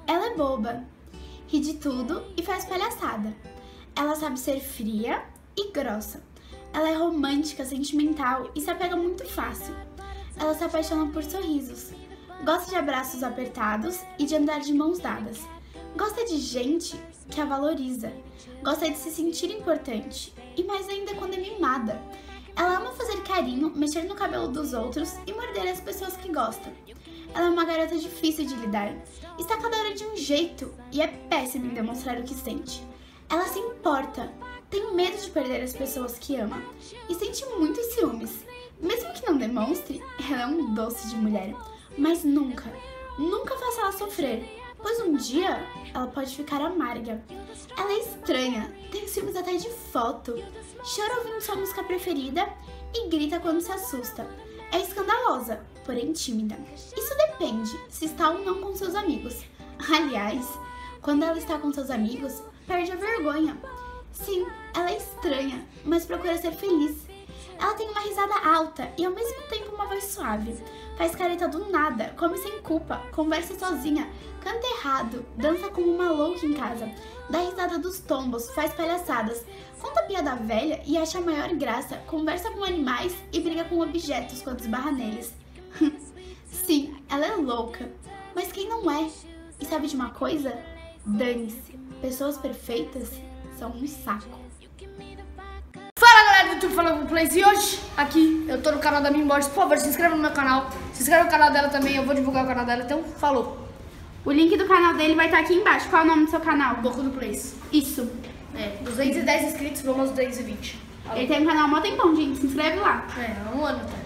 Ela é boba, ri de tudo e faz palhaçada. Ela sabe ser fria e grossa. Ela é romântica, sentimental e se apega muito fácil. Ela se apaixona por sorrisos. Gosta de abraços apertados e de andar de mãos dadas. Gosta de gente que a valoriza. Gosta de se sentir importante. E mais ainda quando é mimada. Ela ama fazer carinho, mexer no cabelo dos outros e morder as pessoas que gostam. Ela é uma garota difícil de lidar. Está cada hora de um jeito e é péssima em demonstrar o que sente. Ela se importa. Tem medo de perder as pessoas que ama. E sente muitos ciúmes. Mesmo que não demonstre, ela é um doce de mulher. Mas nunca faça ela sofrer, pois um dia ela pode ficar amarga. Ela é estranha, tem ciúmes até de foto, chora ouvindo sua música preferida e grita quando se assusta. É escandalosa, porém tímida. Isso depende se está ou não com seus amigos. Aliás, quando ela está com seus amigos, perde a vergonha. Sim, ela é estranha, mas procura ser feliz. Ela tem uma risada alta e ao mesmo tempo uma voz suave. Faz careta do nada, come sem culpa, conversa sozinha, canta errado, dança como uma louca em casa, dá risada dos tombos, faz palhaçadas, conta piada velha e acha a maior graça, conversa com animais e briga com objetos quando esbarra neles. Sim, ela é louca, mas quem não é? E sabe de uma coisa? Dane-se, pessoas perfeitas são um saco. Fala galera do YouTube, falando com o Plays, e hoje aqui eu tô no canal da Mimi Borges. Por favor, se inscreva no meu canal, se inscreva no canal dela também, eu vou divulgar o canal dela, então falou. O link do canal dele vai estar aqui embaixo. Qual é o nome do seu canal? Boku do Plays. Isso. 210 inscritos, vamos aos 220. Ele tem um canal há mó tempão, gente, se inscreve lá. Há um ano, tá?